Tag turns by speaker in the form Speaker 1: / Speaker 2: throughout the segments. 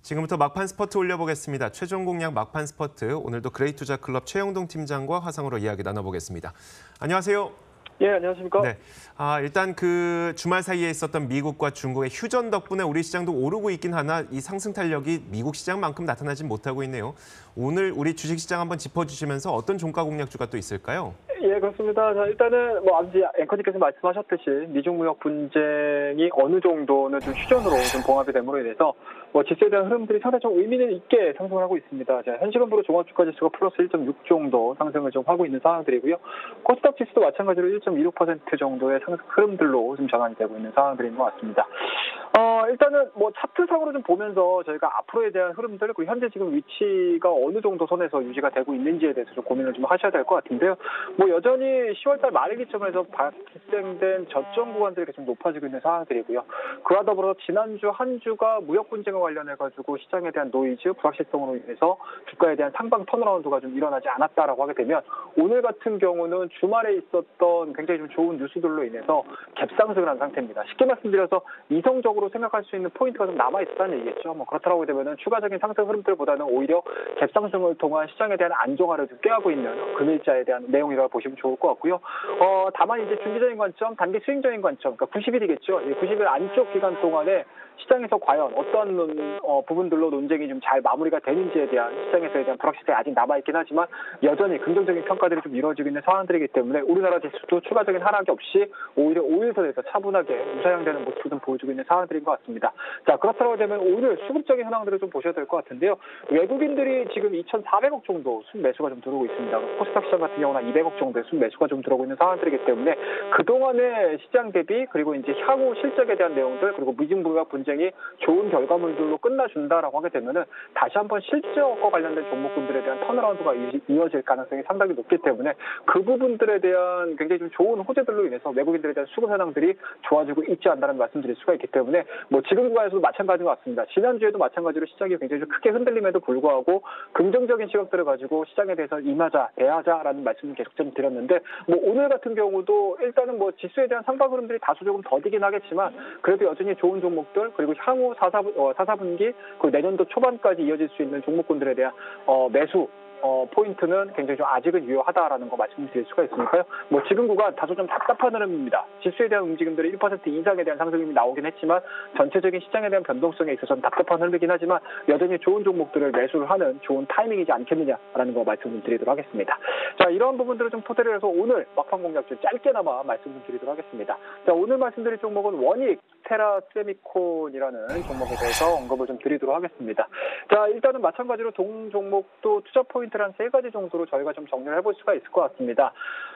Speaker 1: 지금부터 막판 스퍼트 올려보겠습니다. 최종 공략 막판 스퍼트. 오늘도 그레이투자클럽 최영동 팀장과 화상으로 이야기 나눠보겠습니다. 안녕하세요.
Speaker 2: 예, 안녕하십니까.
Speaker 1: 네. 일단 그 주말 사이에 있었던 미국과 중국의 휴전 덕분에 우리 시장도 오르고 있긴 하나 이 상승 탄력이 미국 시장만큼 나타나진 못하고 있네요. 오늘 우리 주식시장 한번 짚어주시면서 어떤 종가 공략주가 또 있을까요?
Speaker 2: 예, 그렇습니다. 자, 일단은 아버지 앵커님께서 말씀하셨듯이 미중 무역 분쟁이 어느 정도는 좀 휴전으로 좀 봉합이 됨으로 인해서 지수에 대한 흐름들이 상당히 좀 의미는 있게 상승을 하고 있습니다. 자, 현시간부로 종합주가 지수가 플러스 1.6 정도 상승을 좀 하고 있는 상황들이고요. 코스닥 지수도 마찬가지로 1.26% 정도의 상승 흐름들로 좀 전환이 되고 있는 상황들인 것 같습니다. 일단은 차트상으로 좀 보면서 저희가 앞으로에 대한 흐름들 그리고 현재 지금 위치가 어느 정도 선에서 유지가 되고 있는지에 대해서 좀 고민을 좀 하셔야 될 것 같은데요. 여전히 10월달 말 기점에서 발생된 저점 구간들이 좀 높아지고 있는 상황들이고요. 그와 더불어 지난주 한 주가 무역 분쟁과 관련해가지고 시장에 대한 노이즈, 불확실성으로 인해서 주가에 대한 상방 턴어라운드가 좀 일어나지 않았다라고 하게 되면 오늘 같은 경우는 주말에 있었던 굉장히 좀 좋은 뉴스들로 인해서 갭상승을 한 상태입니다. 쉽게 말씀드려서 이성적으로 생각할 수 있는 포인트가 좀 남아있다는 얘기겠죠. 그렇다고 되면 추가적인 상승 흐름들보다는 오히려 갭상승을 통한 시장에 대한 안정화를 좀 꾀하고 있는 금일자에 대한 내용이라고 보시면 좋을 것 같고요. 다만 이제 중기적인 관점, 단기 스윙적인 관점, 그러니까 90일이겠죠. 90일 안쪽 기간 동안에 시장에서 과연 어떤 부분들로 논쟁이 좀 잘 마무리가 되는지에 대한 시장에서에 대한 불확실성이 아직 남아있긴 하지만 여전히 긍정적인 평가들이 좀 이루어지고 있는 상황들이기 때문에 우리나라 지수도 추가적인 하락이 없이 오히려 5일선에서 차분하게 우상향되는 모습을 좀 보여주고 있는 상황들인 것 같습니다. 자, 그렇다고 되면 오늘 수급적인 현황들을 좀 보셔야 될 것 같은데요. 외국인들이 지금 2,400억 정도 순매수가 좀 들어오고 있습니다. 코스닥 시장 같은 경우는 200억 정도의 순매수가 좀 들어오고 있는 상황들이기 때문에 그동안의 시장 대비 그리고 이제 향후 실적에 대한 내용들 그리고 미중 무역 분쟁이 좋은 결과물들로 끝나준다라고 하게 되면은 다시 한번 실적과 관련된 종목군들에 대한 턴어라운드가 이어질 가능성이 상당히 높기 때문에 그 부분들에 대한 굉장히 좀 좋은 호재들로 인해서 외국인들에 대한 수급 현황들이 좋아지고 있지 않다는 말씀드릴 수가 있기 때문에 지금 구간에서도 마찬가지인 것 같습니다. 지난주에도 마찬가지로 시장이 굉장히 좀 크게 흔들림에도 불구하고 긍정적인 시각들을 가지고 시장에 대해서 임하자, 대하자라는 말씀을 계속 좀 드렸는데 오늘 같은 경우도 일단은 지수에 대한 상방 흐름들이 다소 조금 더디긴 하겠지만 그래도 여전히 좋은 종목들 그리고 향후 4사분기 그리고 내년도 초반까지 이어질 수 있는 종목군들에 대한 매수 포인트는 굉장히 좀 아직은 유효하다라는 거 말씀드릴 수가 있으니까요. 지금 구간 다소 좀 답답한 흐름입니다. 지수에 대한 움직임들이 1% 이상에 대한 상승이 나오긴 했지만 전체적인 시장에 대한 변동성에 있어서는 답답한 흐름이긴 하지만 여전히 좋은 종목들을 매수를 하는 좋은 타이밍이지 않겠느냐라는 거 말씀을 드리도록 하겠습니다. 자, 이런 부분들을 좀 토대로 해서 오늘 막판 공략 좀 짧게나마 말씀을 드리도록 하겠습니다. 자, 오늘 말씀드릴 종목은 원익 테라세미콘이라는 종목에 대해서 언급을 좀 드리도록 하겠습니다. 자, 일단은 마찬가지로 동 종목도 투자 포인트를 한 3가지 정도로 저희가 좀 정리를 해볼 수가 있을 것 같습니다.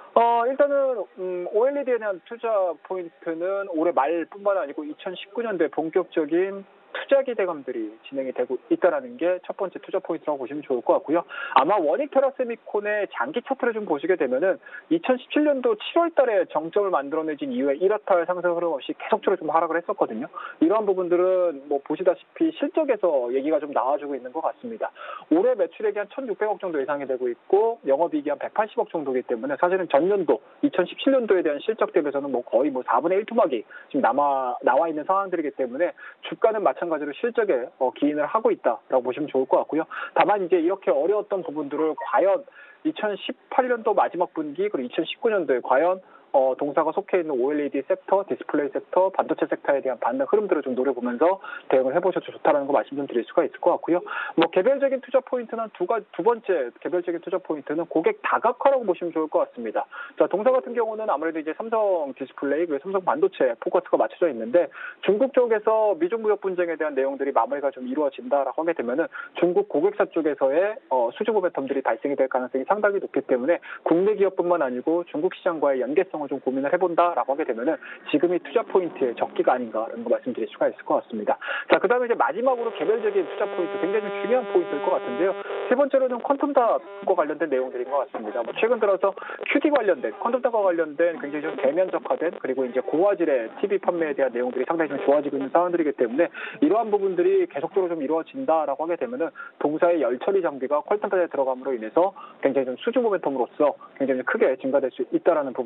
Speaker 2: 일단은 OLED에 대한 투자 포인트는 올해 말뿐만 아니고 2019년도에 본격적인 투자 기대감들이 진행이 되고 있다는 게 첫 번째 투자 포인트라고 보시면 좋을 것 같고요. 아마 원익 테라세미콘의 장기 차트를 좀 보시게 되면은 2017년도 7월 달에 정점을 만들어내진 이후에 1화탈 상승 흐름 없이 계속적으로 좀 하락을 했었거든요. 이러한 부분들은 보시다시피 실적에서 얘기가 좀 나와주고 있는 것 같습니다. 올해 매출액이 한 1,600억 정도 예상이 되고 있고 영업이익이 한 180억 정도이기 때문에 사실은 전년도 2017년도에 대한 실적 대비해서는 거의 4분의 1 토막이 지금 나와 있는 상황들이기 때문에 주가는 마찬가지로 실적에 기인을 하고 있다라고 보시면 좋을 것 같고요. 다만 이제 이렇게 어려웠던 부분들을 과연 2018년도 마지막 분기 그리고 2019년도에 과연 동사가 속해 있는 OLED 섹터, 디스플레이 섹터, 반도체 섹터에 대한 반등 흐름들을 좀 노려보면서 대응을 해보셔도 좋다는 거 말씀 좀 드릴 수가 있을 것 같고요. 개별적인 투자 포인트는 두 번째 개별적인 투자 포인트는 고객 다각화라고 보시면 좋을 것 같습니다. 자, 동사 같은 경우는 아무래도 이제 삼성 디스플레이 그리고 삼성 반도체 포커스가 맞춰져 있는데 중국 쪽에서 미중 무역 분쟁에 대한 내용들이 마무리가 좀 이루어진다라고 하게 되면은 중국 고객사 쪽에서의 수주 모멘텀들이 발생이 될 가능성이 상당히 높기 때문에 국내 기업뿐만 아니고 중국 시장과의 연계성 좀 고민을 해본다라고 하게 되면은 지금이 투자 포인트의 적기가 아닌가라는 거 말씀드릴 수가 있을 것 같습니다. 자, 그다음에 이제 마지막으로 개별적인 투자 포인트 굉장히 좀 중요한 포인트일 것 같은데요. 세 번째로는 퀀텀닷과 관련된 내용들인 것 같습니다. 최근 들어서 QD 관련된 퀀텀닷과 관련된 굉장히 좀 대면적화된 그리고 이제 고화질의 TV 판매에 대한 내용들이 상당히 좀 좋아지고 있는 상황들이기 때문에 이러한 부분들이 계속적으로 좀 이루어진다라고 하게 되면은 동사의 열처리 장비가 퀄텀닷에 들어감으로 인해서 굉장히 좀 수주 모멘텀으로서 굉장히 크게 증가될 수 있다라는 부분들 신경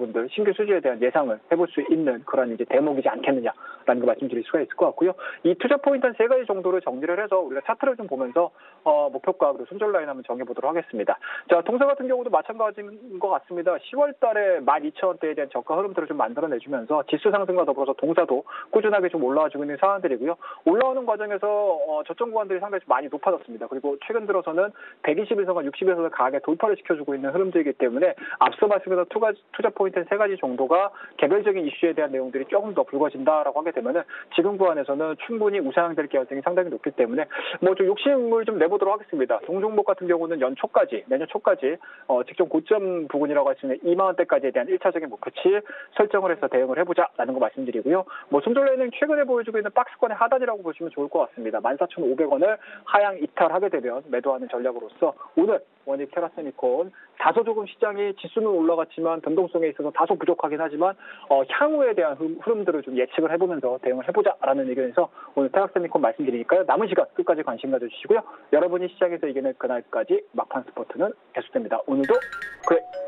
Speaker 2: 신규 수주에 대한 예상을 해볼 수 있는 그런 이제 대목이지 않겠느냐라는 거 말씀드릴 수가 있을 것 같고요. 이 투자 포인트 한 3가지 정도를 정리를 해서 우리가 차트를 좀 보면서 목표가 그리고 손절 라인 한번 정해보도록 하겠습니다. 자, 동사 같은 경우도 마찬가지인 것 같습니다. 10월 달에 12,000원대에 대한 저가 흐름들을 좀 만들어내주면서 지수 상승과 더불어서 동사도 꾸준하게 좀 올라와주고 있는 상황들이고요. 올라오는 과정에서 저점 구간들이 상당히 좀 많이 높아졌습니다. 그리고 최근 들어서는 120에서가 60에서 강하게 돌파를 시켜주고 있는 흐름들이기 때문에 앞서 말씀드린 투자 포인트 3가지 정도가 개별적인 이슈에 대한 내용들이 조금 더 불거진다라고 하게 되면은 지금 구간에서는 충분히 우상향될 가능성이 상당히 높기 때문에 좀 욕심을 좀 내보도록 하겠습니다. 동종목 같은 경우는 내년 초까지 직전 고점 부근이라고 할 수 있는 2만 원대까지에 대한 1차적인 목표치 설정을 해서 대응을 해보자라는 거 말씀드리고요. 손절라인은 최근에 보여주고 있는 박스권의 하단이라고 보시면 좋을 것 같습니다. 14,500원을 하향 이탈하게 되면 매도하는 전략으로서 오늘 원익 테라세미콘 다소 조금 시장이 지수는 올라갔지만 변동성에 있어서 다소 부족하긴 하지만 향후에 대한 흐름들을 좀 예측을 해보면서 대응을 해보자라는 의견에서 오늘 테라세미콘 말씀드리니까요. 남은 시간 끝까지 관심 가져주시고요. 여러분이 시장에서 이기는 그날까지 막판 스포츠는 계속됩니다. 오늘도 그래.